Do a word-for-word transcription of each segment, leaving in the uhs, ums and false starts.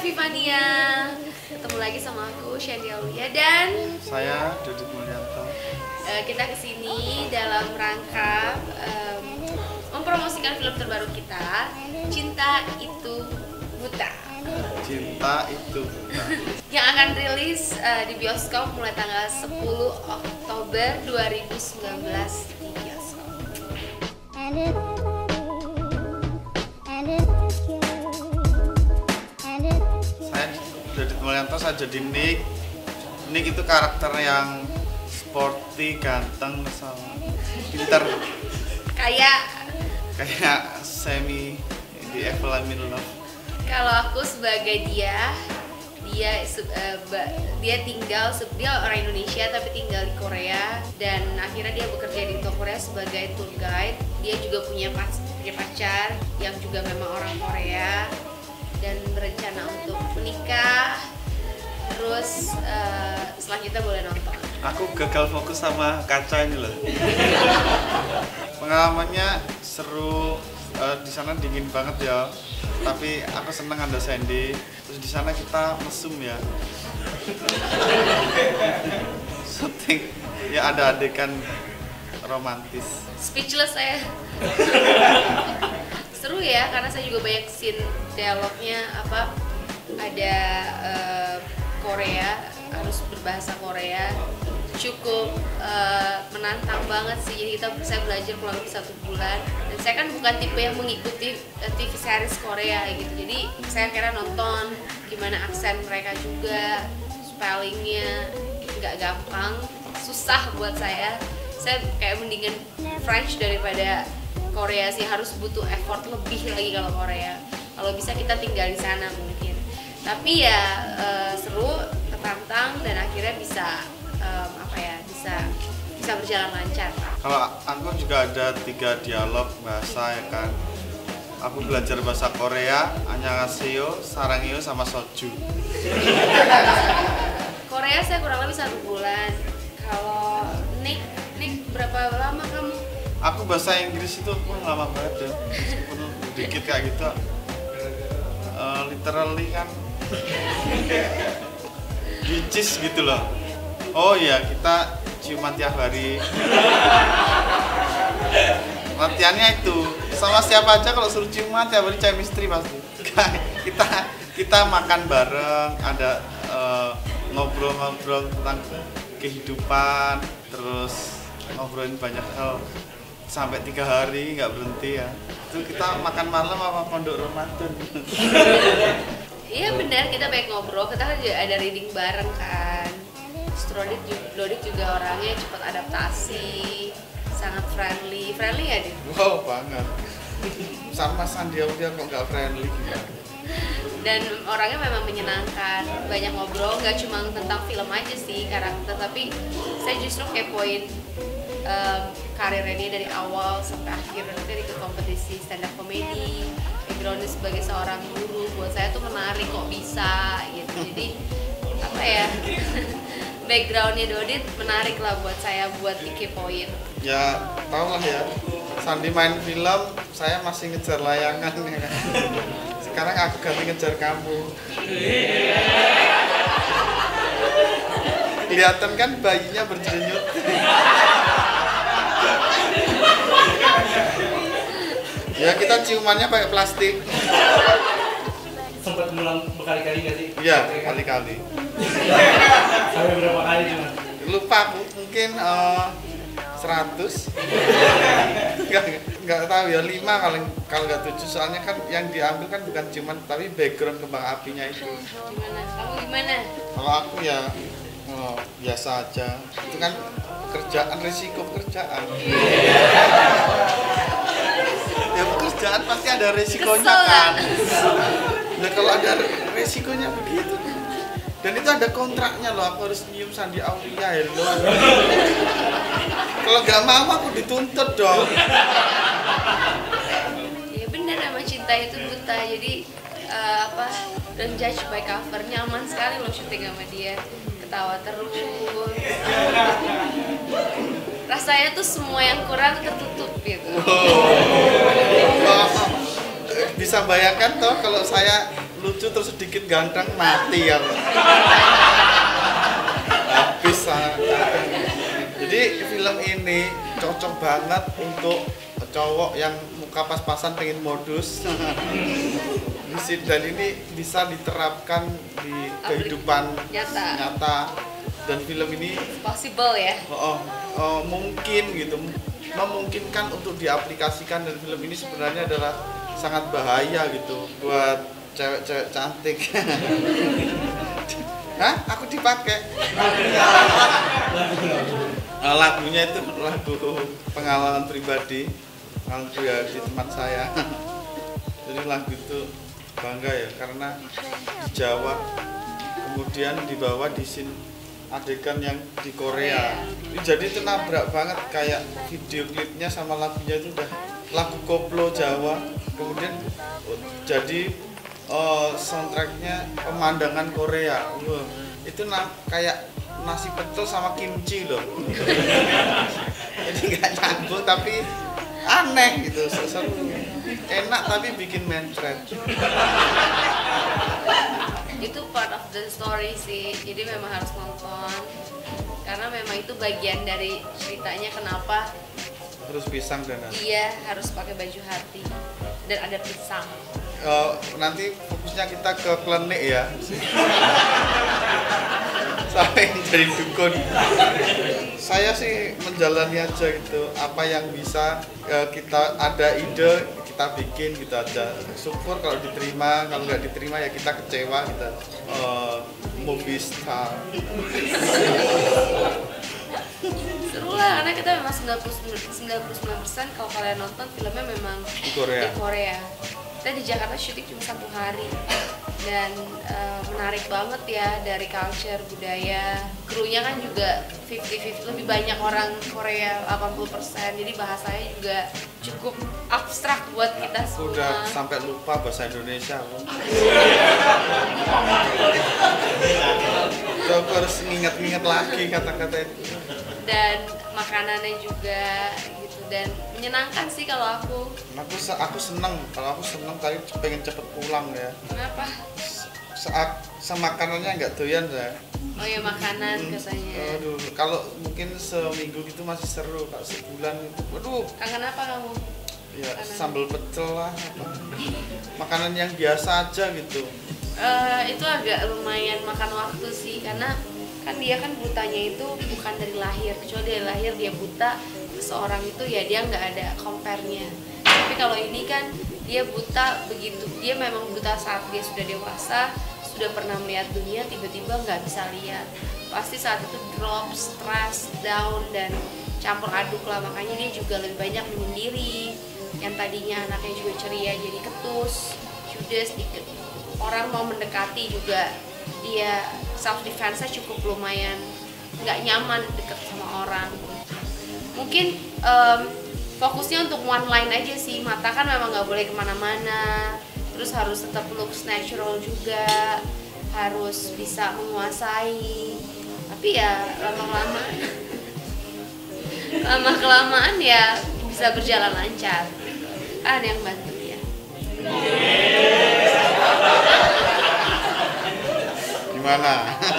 Vivania. Ketemu lagi sama aku Shandy Aulia dan saya Dodit Mulyanto. Uh, kita kesini dalam rangka um, mempromosikan film terbaru kita, Cinta Itu Buta. Cinta Itu Buta. Yang akan rilis uh, di bioskop mulai tanggal sepuluh Oktober dua ribu sembilan belas di bioskop. Saya Dodit Mulyanto, saya jadi Nick. Nick itu karakter yang sporty, ganteng, sama pinter. Kayak Kayak Semi di Evil I'm in Love. kalau aku sebagai dia, dia uh, dia tinggal, dia orang Indonesia tapi tinggal di Korea, dan akhirnya dia bekerja di Korea sebagai tour guide. Dia juga punya pacar yang juga memang orang Korea dan berencana untuk menikah. Terus uh, selanjutnya boleh nonton. Aku gagal fokus sama kaca ini loh. Pengalamannya seru, uh, di sana dingin banget ya. Tapi aku seneng ada Sandy. Terus di sana kita mesum ya. Syuting ya, ada adegan romantis. Speechless saya. Seru ya, karena saya juga banyak scene dialognya apa ada uh, Korea, harus berbahasa Korea. Cukup uh, menantang banget sih. Jadi kita saya belajar kurang lebih satu bulan. Dan saya kan bukan tipe yang mengikuti uh, T V series Korea gitu. Jadi saya kira nonton gimana aksen mereka juga, spellingnya nggak gampang, susah buat saya. Saya kayak mendingan French daripada Korea sih, harus butuh effort lebih lagi kalau Korea. Kalau bisa kita tinggal di sana mungkin. Tapi ya uh, seru, ketantang, dan akhirnya bisa um, apa ya bisa bisa berjalan lancar. Kalau aku juga ada tiga dialog bahasa ya kan. Aku belajar bahasa Korea, annyeonghaseyo, sarangyo, sama soju. Korea saya kurang lebih satu bulan. Kalau Nick, Nick berapa lama kamu? Aku bahasa Inggris itu pun lama banget ya, meskipun dikit kayak gitu. Uh, literally kan gicis gitu loh. Oh iya, kita ciuman tiap hari. Latihannya itu sama siapa aja, kalau suruh ciuman tiap hari chemistry pasti. kita kita makan bareng, ada uh, ngobrol-ngobrol tentang kehidupan, terus ngobrolin banyak hal sampai tiga hari nggak berhenti ya. Itu kita makan malam apa pondok Ramadan. Iya benar, kita banyak ngobrol, kita kan juga ada reading bareng kan. Dodit juga, juga orangnya cepat adaptasi, sangat friendly, friendly ya dia? Wow banget, sama Shandy Aulia kok nggak friendly gitu. Dan orangnya memang menyenangkan, banyak ngobrol, nggak cuma tentang film aja sih karakter, tapi saya justru kepoin um, karirnya dia dari awal sampai akhir. Nanti ikut kompetisi stand up comedy, backgroundnya sebagai seorang guru, buat saya tuh menarik kok bisa gitu. Jadi apa ya, backgroundnya Dodit menarik lah buat saya buat dikepoin. Ya tau lah ya, Shandy main film, saya masih ngejar layangan ya kan. Sekarang aku ganti ngejar kamu. Kelihatan kan bayinya berjenyut. Ya kita ciumannya pakai plastik. Sempat ngulang berkali-kali nggak sih? Iya, berkali-kali. Sampai berapa kali cuma? Lupa aku, mungkin uh, seratus. Nggak, nggak tahu ya, lima kalau kalau nggak tujuh. Soalnya kan yang diambil kan bukan cuman, tapi background kembang apinya itu. Gimana? Kamu gimana? Kalau aku ya oh, biasa aja. Itu kan pekerjaan, risiko pekerjaan. Ya pekerjaan pasti ada resikonya kan. Nah kalau ada resikonya begitu, dan itu ada kontraknya loh, aku harus nyium Shandy Aulia ya loh. Kalau nggak mau aku dituntut dong. Ya benar, sama cinta itu buta. Jadi uh, apa, don't judge by cover. Nyaman sekali loh syuting sama dia, ketawa terus. Rasanya tuh semua yang kurang tertutup gitu. Oh. Bisa bayangkan toh kalau saya lucu terus sedikit ganteng mati ya. Habis ah. Jadi film ini cocok banget untuk cowok yang muka pas-pasan pengen modus. Dan ini bisa diterapkan di kehidupan nyata, nyata. Dan film ini possible ya. Oh, oh, oh, mungkin gitu, memungkinkan untuk diaplikasikan, dan film ini sebenarnya adalah sangat bahaya gitu buat cewek-cewek cantik. Hah? Aku dipakai. Nah, lagunya itu lagu pengalaman pribadi, pengalaman pribadi teman saya. Jadi lagu itu bangga ya karena di Jawa, kemudian dibawa di scene adegan yang di Korea. Jadi itu nabrak banget, kayak video klipnya sama lagunya itu udah lagu koplo Jawa, kemudian jadi uh, soundtracknya pemandangan Korea. Wah, itu na kayak nasi pecel sama kimchi loh. Jadi nggak nyambung tapi aneh gitu, seru, enak tapi bikin mencret. Itu part of the story sih, jadi memang harus nonton karena memang itu bagian dari ceritanya kenapa Terus pisang dan nasi. dia harus pakai baju hati dan ada pisang. Uh, nanti fokusnya kita ke klinik ya. Saya yang jadi dukun. Saya sih menjalani aja gitu, apa yang bisa uh, kita ada ide kita bikin gitu aja. Syukur kalau diterima, kalau nggak diterima ya kita kecewa kita. Uh, movie star. Seru lah karena kita memang sembilan puluh sembilan persen kalau kalian nonton filmnya memang Di Korea. di Korea. Kita di Jakarta syuting cuma satu hari dan uh, menarik banget ya dari culture, budaya, krunya kan juga lima puluh lima puluh, lebih banyak orang Korea delapan puluh persen, jadi bahasanya juga cukup abstrak buat kita Aku semua. udah sampai lupa bahasa Indonesia. Aku harus nginget-nginget lagi kata-kata itu. Dan makanannya juga gitu, dan menyenangkan sih kalau aku. Aku aku seneng, kalau aku seneng tadi pengen cepet pulang ya. Kenapa? Saat semakanannya nggak doyan ya. Oh ya makanan biasanya. Aduh, kalau mungkin seminggu gitu masih seru, kalau sebulan itu, waduh. Kangen apa kamu? Ya Makanan. sambal pecel lah, apa. Makanan yang biasa aja gitu. Uh, itu agak lumayan makan waktu sih karena kan dia kan butanya itu bukan dari lahir, kecuali dari lahir dia buta, seorang itu ya dia nggak ada compare-nya. Tapi kalau ini kan dia buta begitu, dia memang buta saat dia sudah dewasa, sudah pernah melihat dunia, tiba-tiba nggak bisa lihat. Pasti saat itu drop, stress, down, dan campur aduk lah, makanya dia juga lebih banyak menyendiri. Yang tadinya anaknya juga ceria jadi ketus, judes, dikit. Orang mau mendekati juga dia self defense-nya cukup lumayan nggak nyaman deket sama orang. Mungkin um, fokusnya untuk one line aja sih, mata kan memang nggak boleh kemana-mana, terus harus tetap looks natural juga, harus bisa menguasai. Tapi ya lama-kelamaan lama kelamaan ya bisa berjalan lancar. Ada yang bantu ya. Gimana?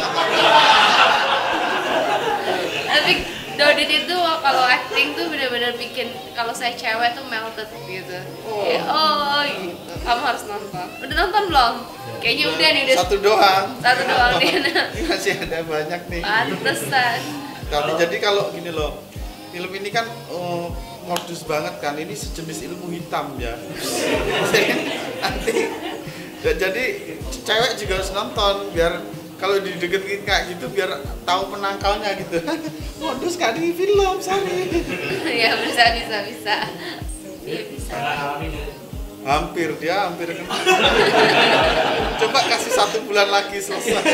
Tapi Dodit itu kalau acting tuh benar-benar bikin kalau saya cewek tuh melted gitu. Oh. Kayak, oh gitu. Kamu harus nonton. Udah nonton belum? Kayaknya udah nih udah Satu doang. satu doang nih. Ini masih ada banyak nih. Pantesan. Tapi jadi kalau gini loh, film ini kan uh, modus banget kan, ini sejenis ilmu hitam ya. Nanti ya, jadi cewek juga harus nonton biar kalau dideketin kayak gitu biar tahu penangkalnya gitu. Modus kan ini film, sorry. Ya bisa bisa bisa. Iya bisa. Hampir dia hampir kena. Coba kasih satu bulan lagi selesai.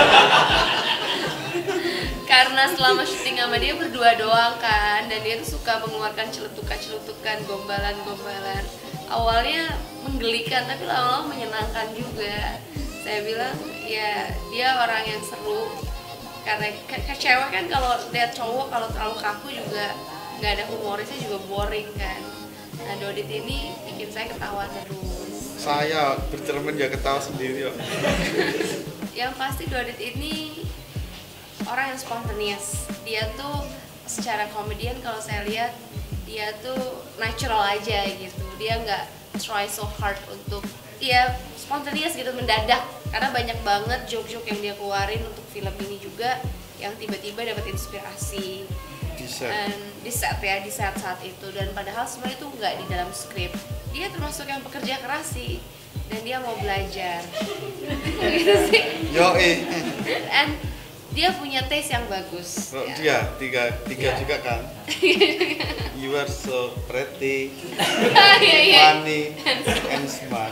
Karena selama syuting sama dia berdua doang kan, dan dia tuh suka mengeluarkan celutukan-celutukan, gombalan-gombalan. Awalnya menggelikan tapi lama-lama menyenangkan juga. Saya bilang ya dia orang yang seru, karena ke, ke cewek kan kalau lihat cowok kalau terlalu kaku juga nggak ada humorisnya juga boring kan. Nah Dodit ini bikin saya ketawa terus. Saya bercermin ya ketawa sendiri kok. Yang pasti Dodit ini orang yang spontaneous. Dia tuh secara komedian kalau saya lihat dia tuh natural aja gitu. Dia nggak try so hard untuk dia spontaneous gitu, mendadak. Karena banyak banget joke-joke yang dia keluarin untuk film ini juga yang tiba-tiba dapat inspirasi. Di set. Dan di set ya, di saat saat itu. Dan padahal sebenarnya itu nggak di dalam skrip. Dia termasuk yang pekerja keras sih, dan dia mau belajar. Gitu sih. Yo eh. And dia punya taste yang bagus. Oh, ya. dia tiga tiga Iya. juga kan. You are so pretty, Iya, iya. funny, and smart.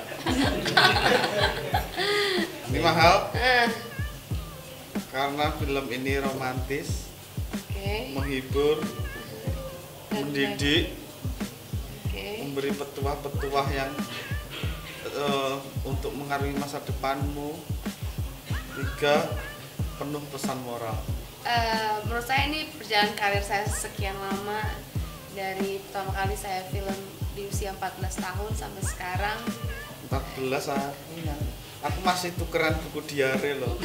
Ini mahal Ah, karena film ini romantis, Oke. menghibur, Dan- mendidik, Oke. memberi petuah-petuah yang eh, untuk mengaruhi masa depanmu. Tiga, penuh pesan moral. Eh, menurut saya ini perjalanan karir saya sekian lama, dari pertama kali saya film di usia empat belas tahun sampai sekarang. empat belas aku ya. Aku masih tukeran buku diare loh.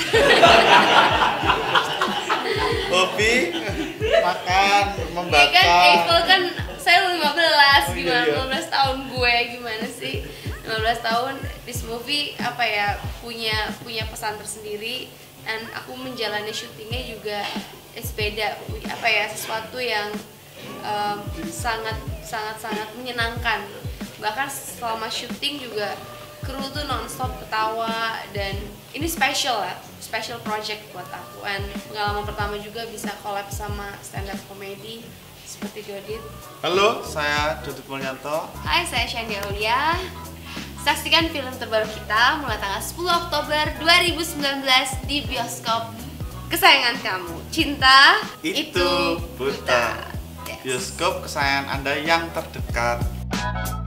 Hobi makan, Ya membaca. kan Eiffel kan saya lima belas, Oh, iya, gimana iya. lima belas tahun gue gimana sih? lima belas tahun this movie apa ya, punya punya pesan tersendiri, dan aku menjalani syutingnya juga it's beda, apa ya, sesuatu yang um, sangat sangat sangat menyenangkan. Bahkan selama syuting juga kru tuh nonstop ketawa, dan ini special lah, special project buat aku. Dan pengalaman pertama juga bisa collab sama stand up comedy seperti Dodit. Halo, saya Dodit Mulyanto. Hai, saya Shania Aulia. Saksikan film terbaru kita mulai tanggal sepuluh Oktober dua ribu sembilan belas di bioskop kesayangan kamu. Cinta Itu buta. Yes. Bioskop kesayangan Anda yang terdekat.